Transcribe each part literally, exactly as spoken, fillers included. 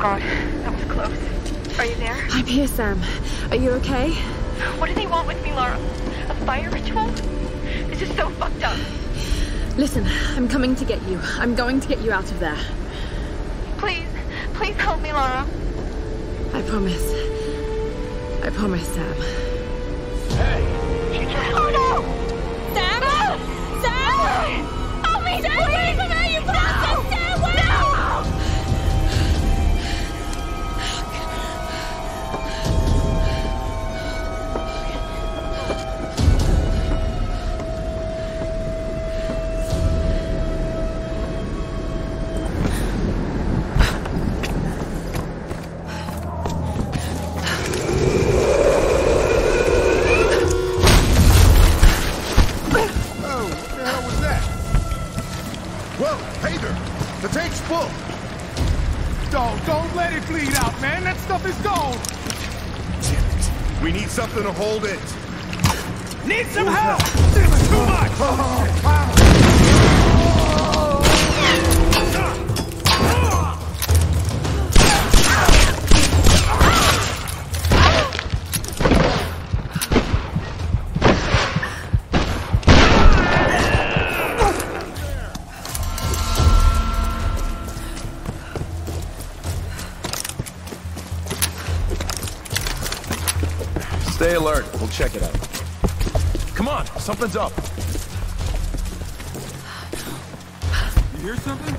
God, that was close. Are you there? I'm here, Sam. Are you okay? What do they want with me, Lara? A fire ritual? This is so fucked up. Listen, I'm coming to get you. I'm going to get you out of there. Please, please help me, Lara. I promise. I promise, Sam. Hey, she just... Oh no! Sam? No! Sam! No! Help me, Stay please! away from her, you bastard! No! Stay away! No! We need something to hold it. Need some help! Too much! Oh, oh. Stay alert. We'll check it out. Come on, something's up. You hear something?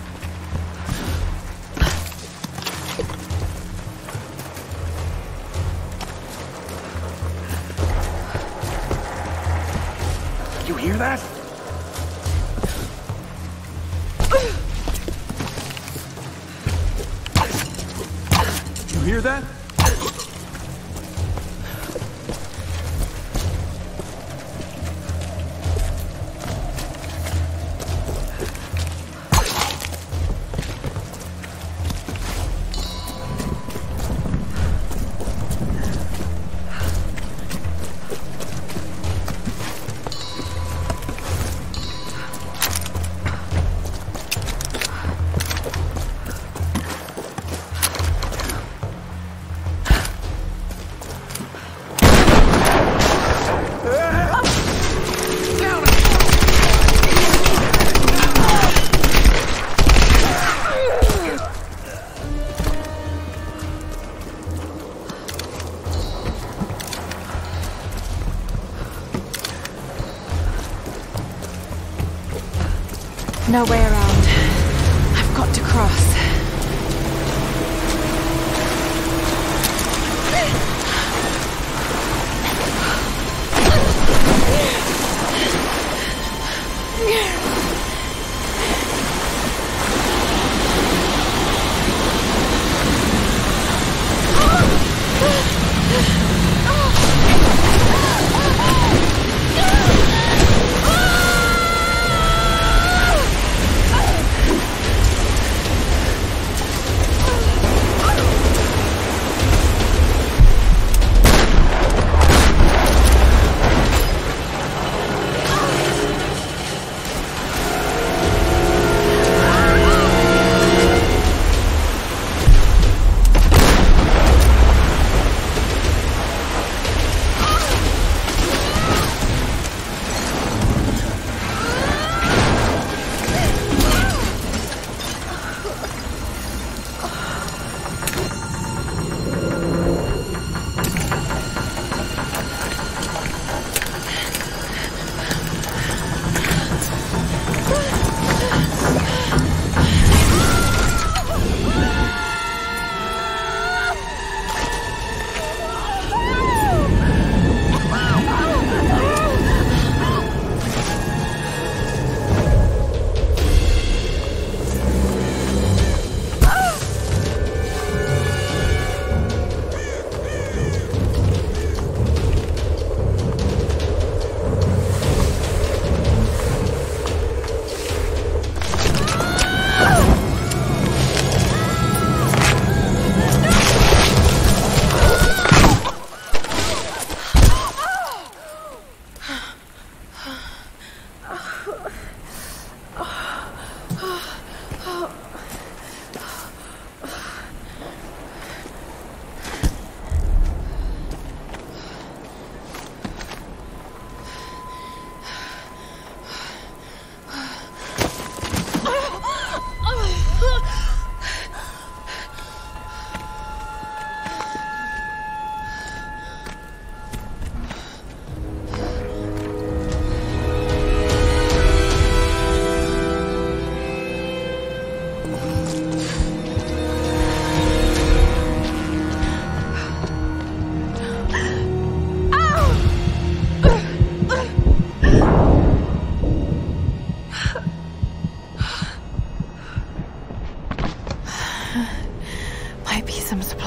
You hear that? You hear that? No way around. I've got to cross.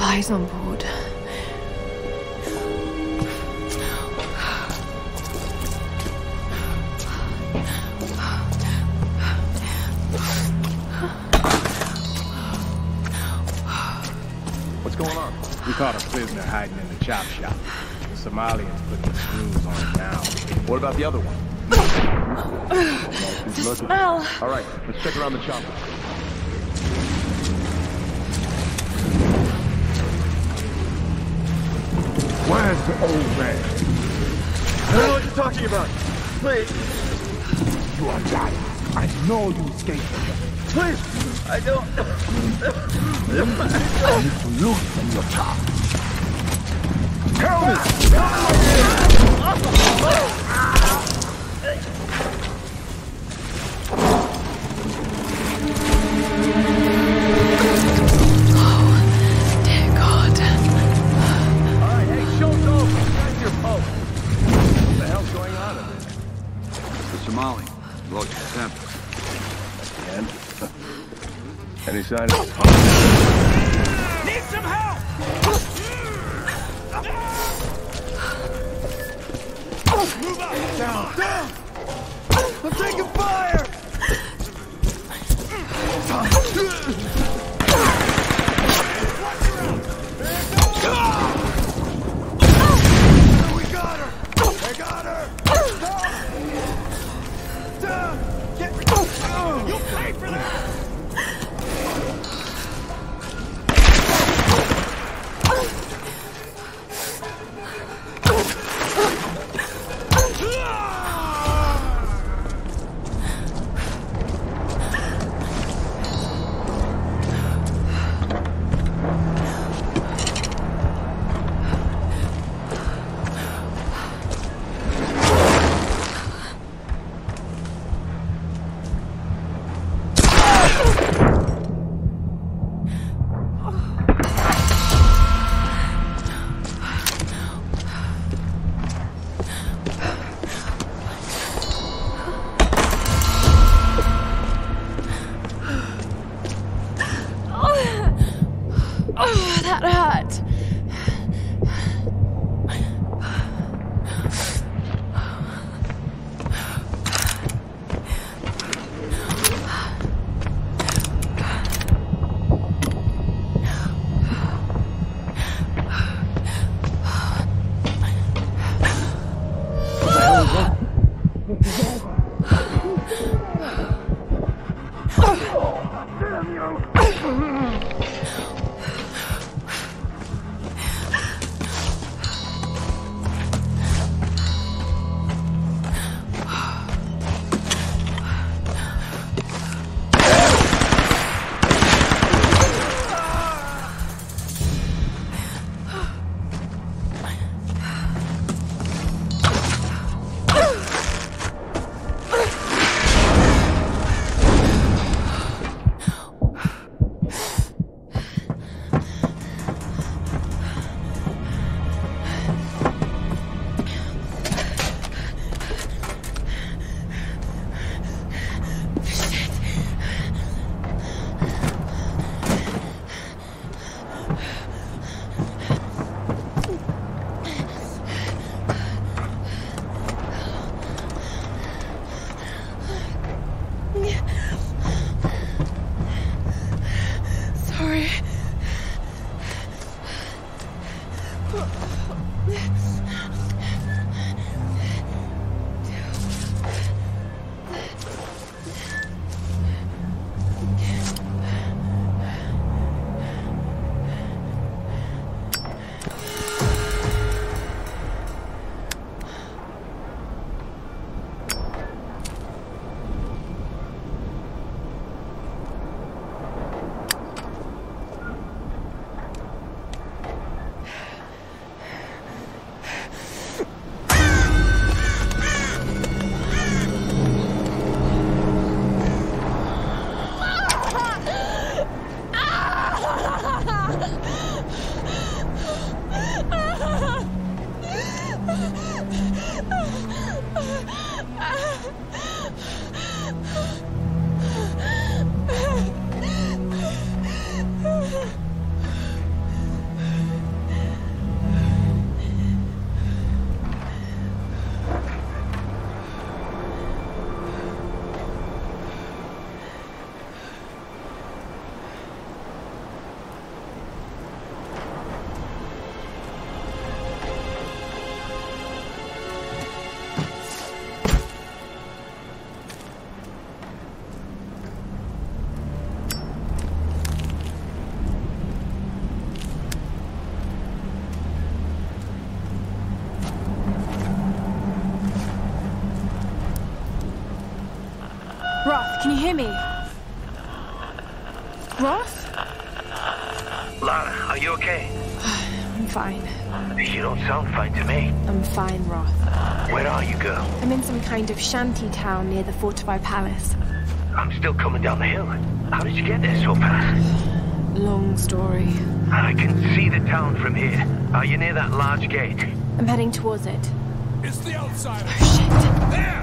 eyes on board. What's going on? We caught a prisoner hiding in the chop shop. The Somalians putting the screws on him now. What about the other one? The smell. All right, let's check around the chopper. Where's the old man? I don't know what you're talking about. Please, You are lying. I know you escaped from them. please, I don't. You need to loosen your tongue. Tell me! Dear God. All right, hey, show's over. Find your post. What the hell's going on in there? The Somali. Lost his temper. And? Any sign of... Need some help! Move up! Down! Down! I'm taking fire! We got her! I got her! Down! Down! Get... You pay for that! Roth, can you hear me? Roth? Lara, are you okay? I'm fine. You don't sound fine to me. I'm fine, Roth. Where are you, girl? I'm in some kind of shanty town near the fortified palace. I'm still coming down the hill. How did you get there so fast? Long story. I can see the town from here. Are you near that large gate? I'm heading towards it. It's the outsider. Oh, shit. There!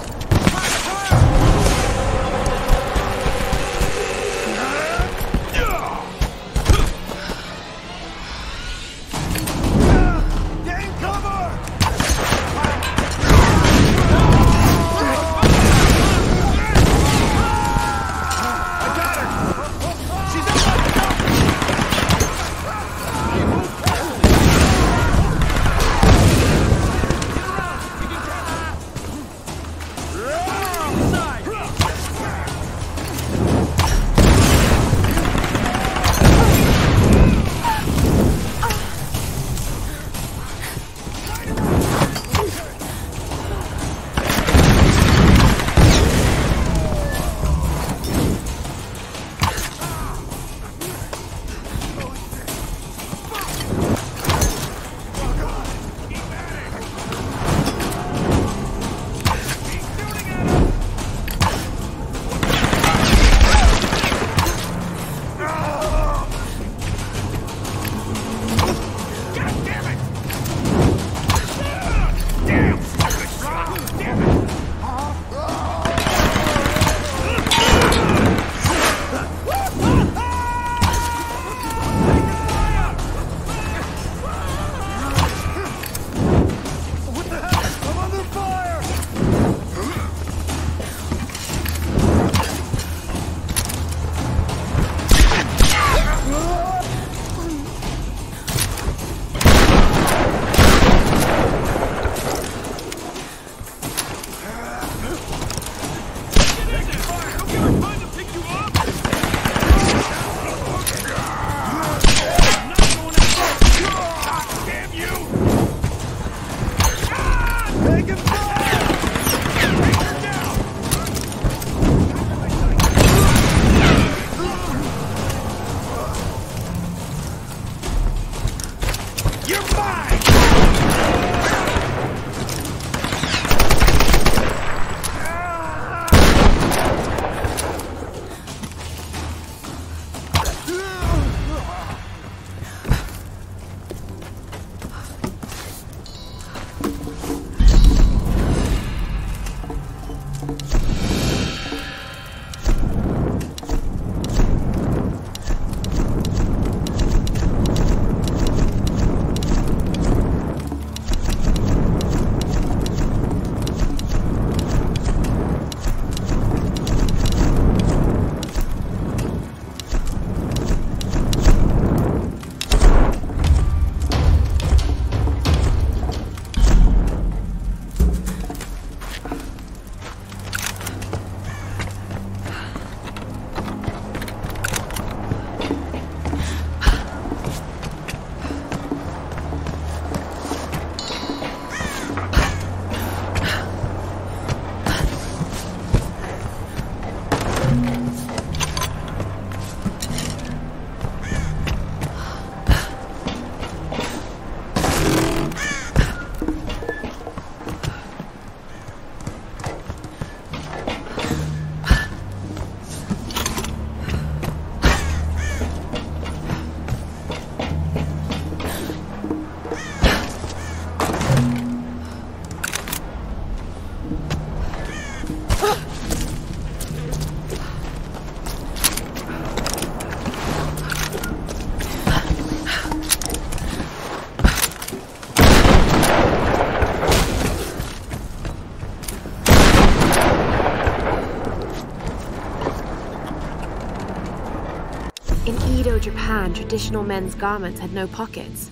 Japan, traditional men's garments had no pockets.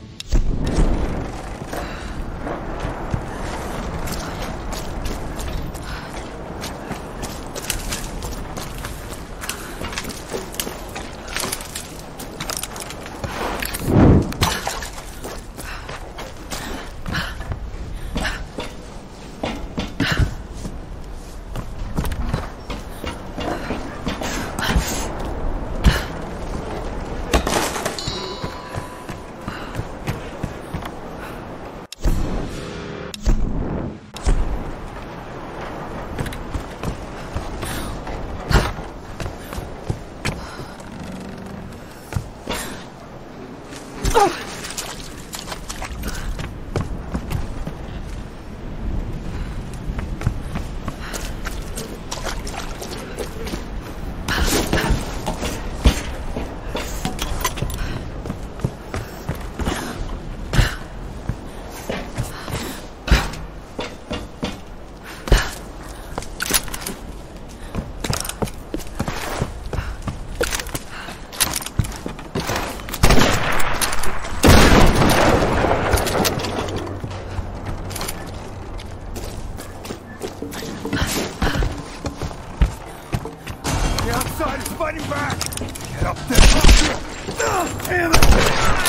The outside is fighting back! Get up there! Oh, damn it!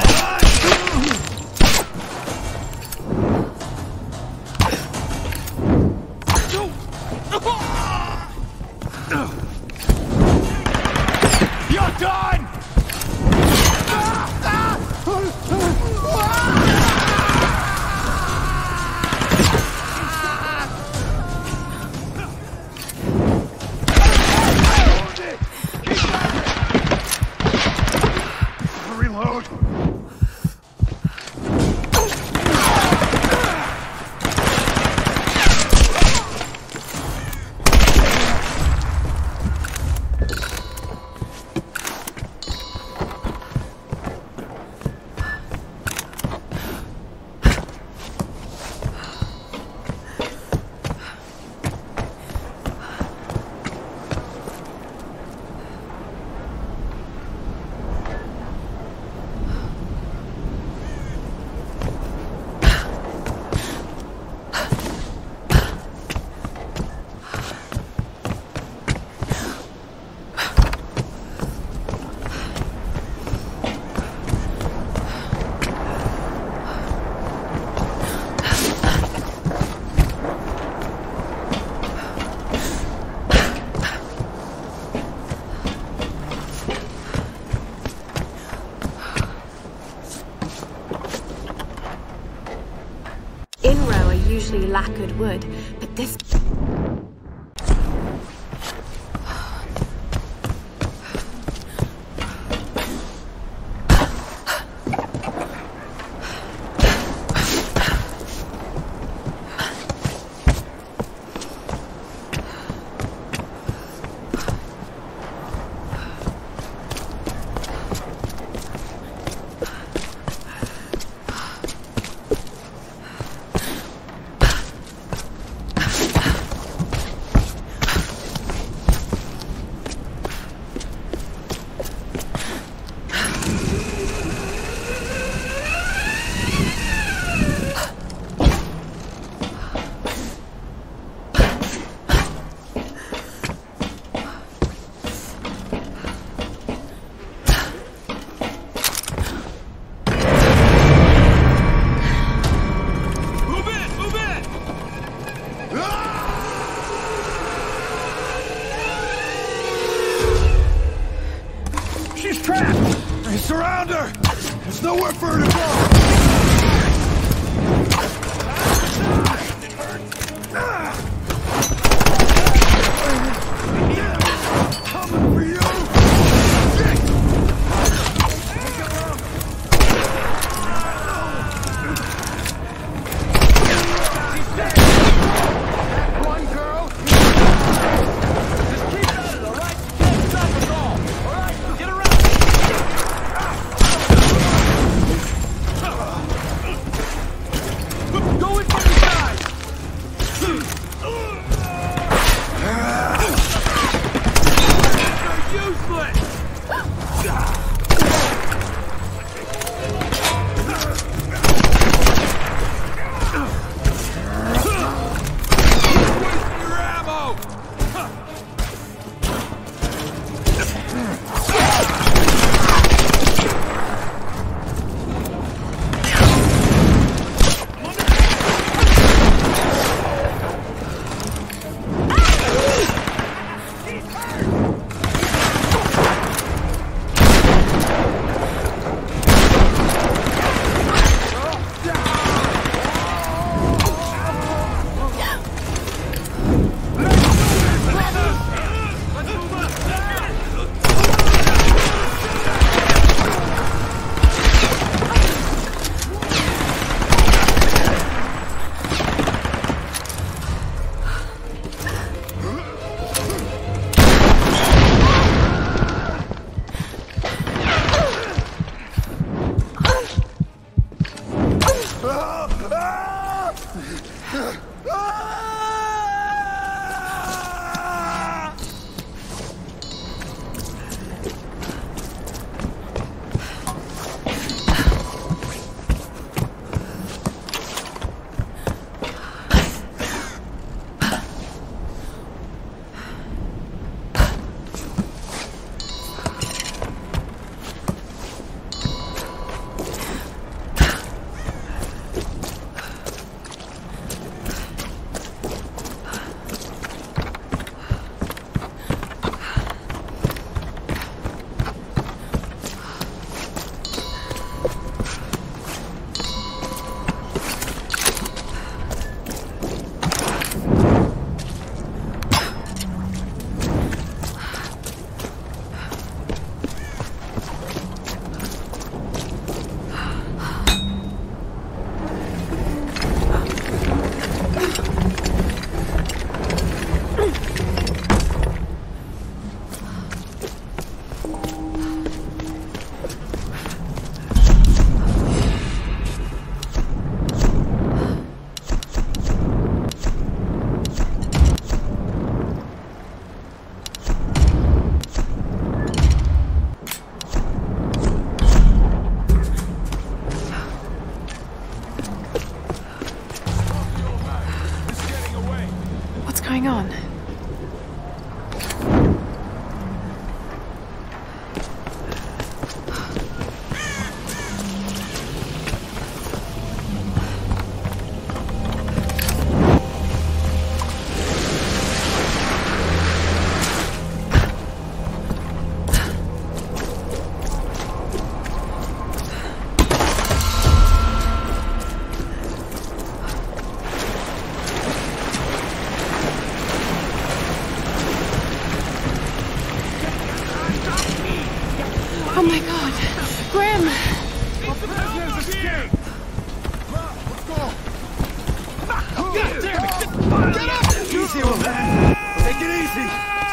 You're done! Reload! Usually lacquered wood, but this... Surround her! There's nowhere for her to go! Coming for you! One girl! Just keep at it, alright? You can't stop us all! Alright, get around! my god. Grim! Prisoners escape! Let's go! God damn it! Get up! Easy with that! Take it easy!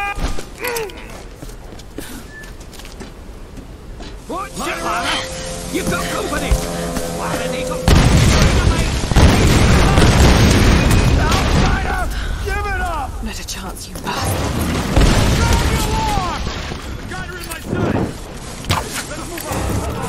Watch it, Lara! You've got company! Why did he go? Outsider! Give it up! Not a chance, you bastard. The guys are in my sight! Let's move on!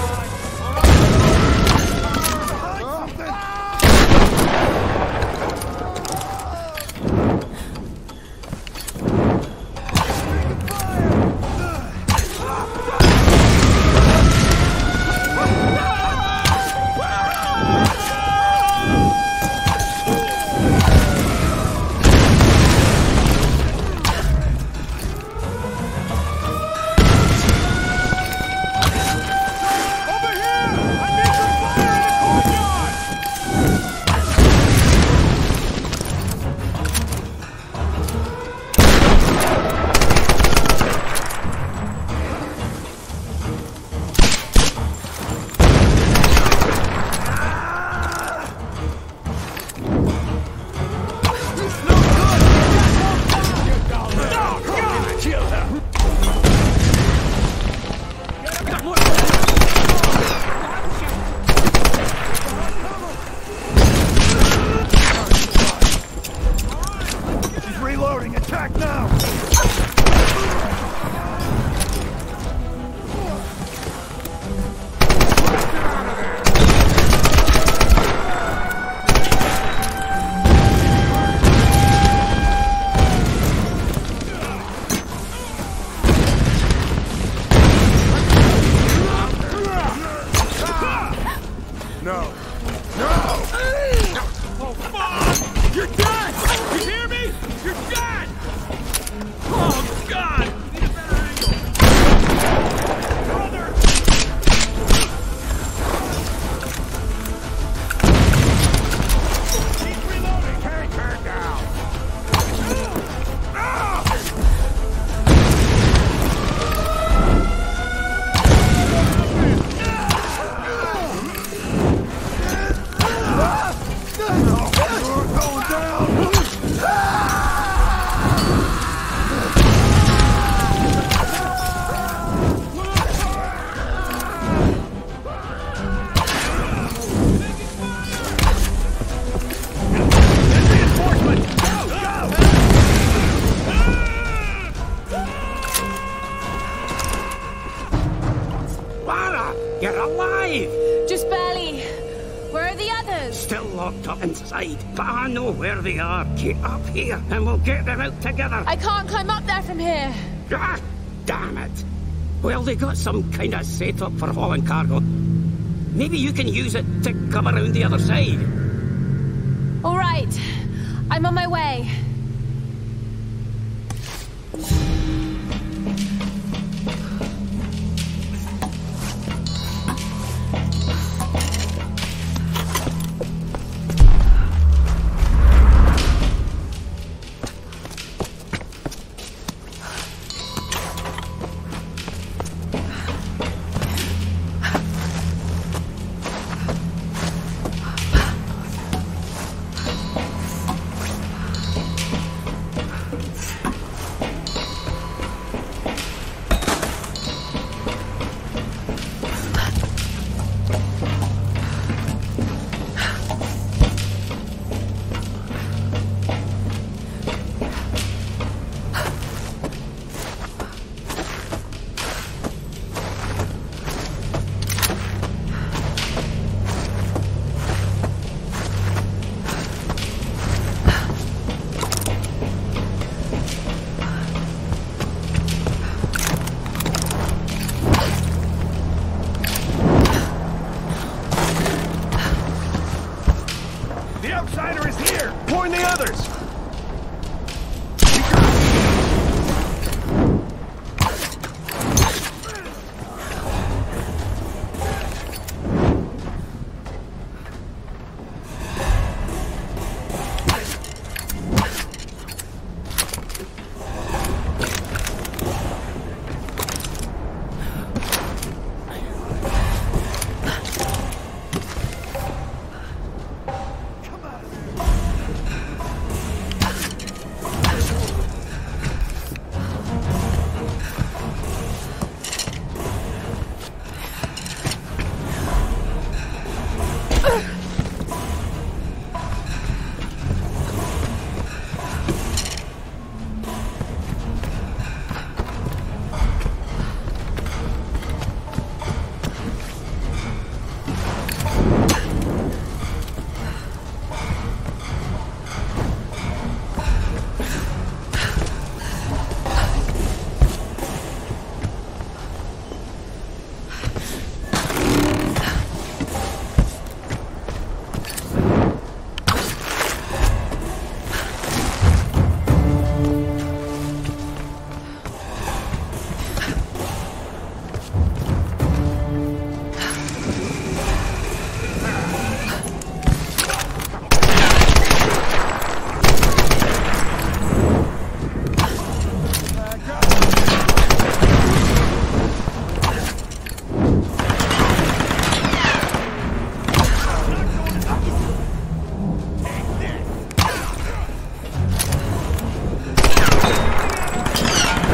Locked up inside, but I know where they are. Get up here and we'll get them out together. I can't climb up there from here. Ah, damn it. Well, they got some kind of setup for hauling cargo. Maybe you can use it to come around the other side. All right. I'm on my way.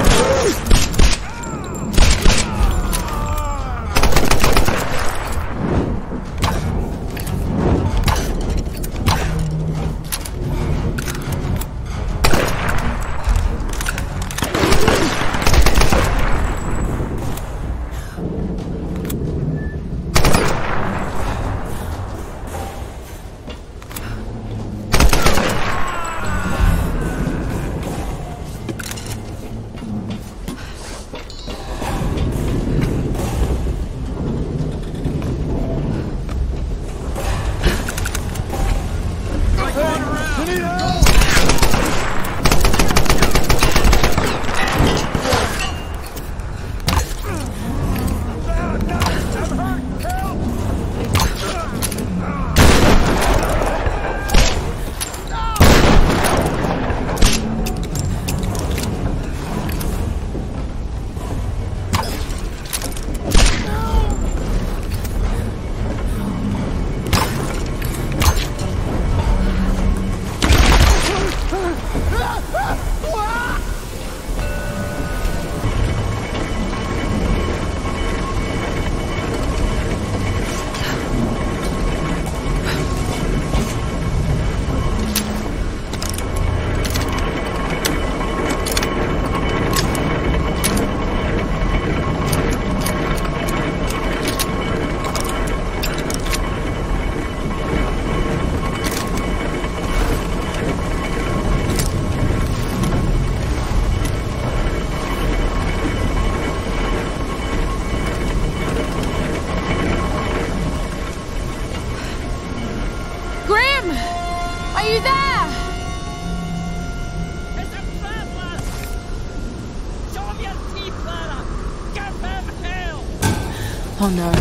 Oh no.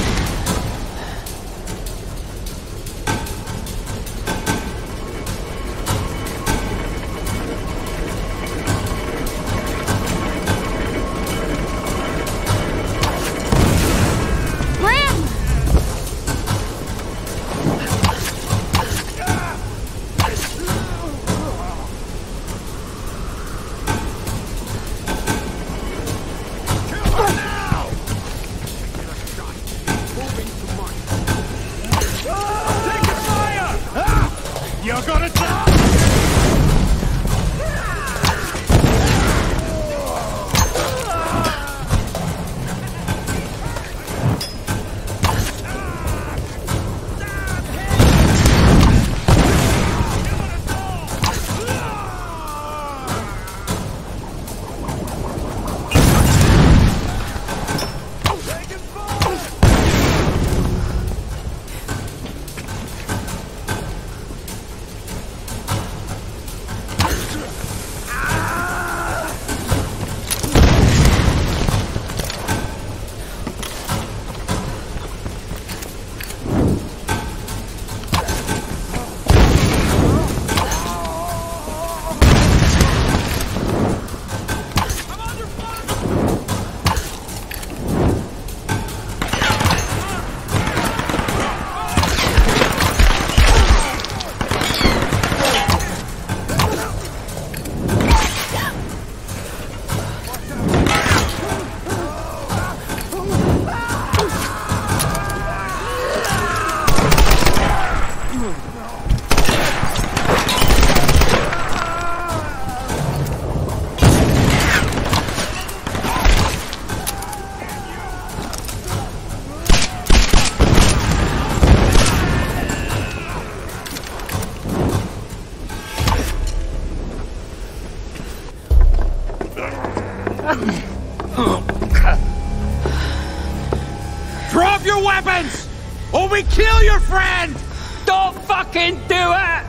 Drop your weapons! Or we kill your friend! Don't fucking do it!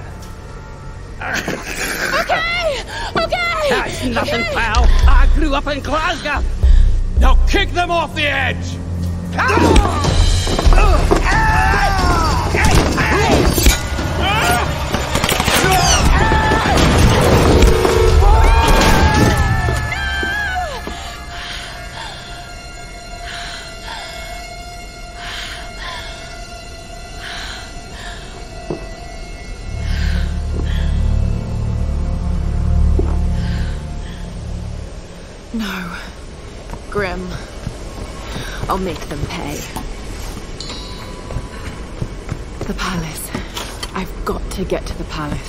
Okay! Okay! That's nothing, okay. Pal. I grew up in Glasgow. Now kick them off the edge! No. Grim. I'll make them pay. The palace. I've got to get to the palace.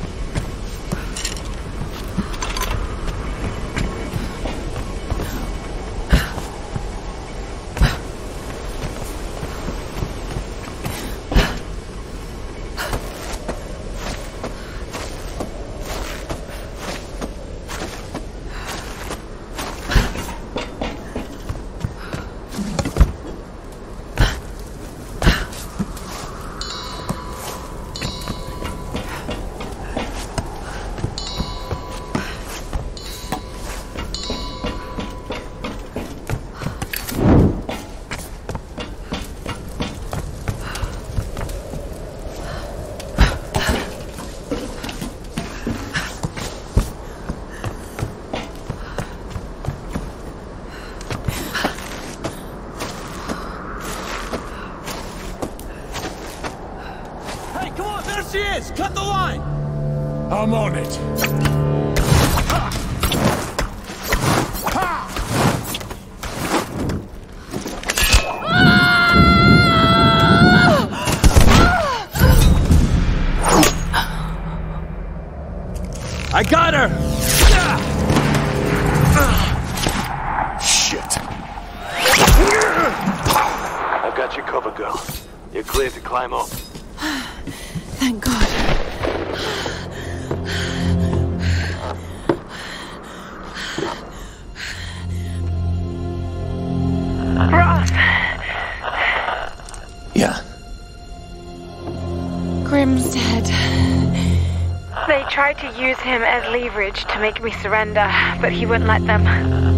Cut the line! I'm on it. Ha! Ha! I got her! Shit. I've got you covered, girl. You're clear to climb up. Thank God. Ross! Yeah. Grim's dead. They tried to use him as leverage to make me surrender, but he wouldn't let them.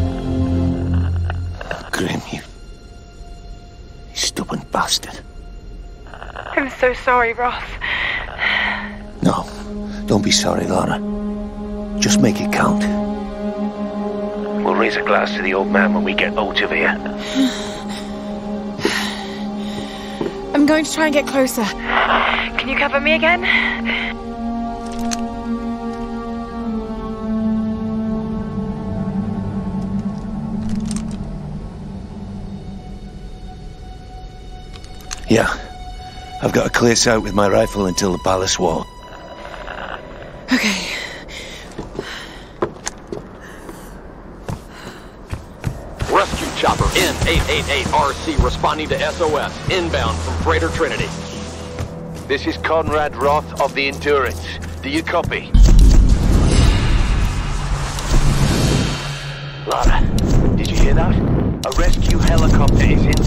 Grim, you... you stubborn bastard. I'm so sorry, Ross. No, don't be sorry, Lara. Just make it count. We'll raise a glass to the old man when we get out of here. I'm going to try and get closer. Can you cover me again? Yeah. I've got a clear sight with my rifle until the palace wall. Okay. Rescue chopper N eight eight eight R C responding to S O S, inbound from Freighter Trinity. This is Conrad Roth of the Endurance. Do you copy? Lara, did you hear that? A rescue helicopter is in